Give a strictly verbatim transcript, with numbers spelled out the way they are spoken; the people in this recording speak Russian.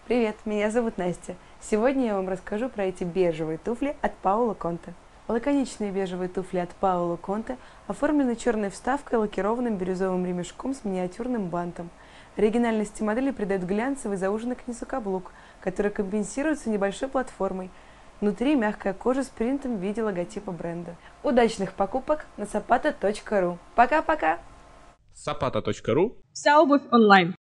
Привет, меня зовут Настя. Сегодня я вам расскажу про эти бежевые туфли от Паоло Конте. Лаконичные бежевые туфли от Паоло Конте оформлены черной вставкой, лакированным бирюзовым ремешком с миниатюрным бантом. Оригинальности модели придает глянцевый зауженный к низу каблук, который компенсируется небольшой платформой. Внутри мягкая кожа с принтом в виде логотипа бренда. Удачных покупок на сапата точка ру. Пока-пока! сапата точка ру. Вся обувь онлайн.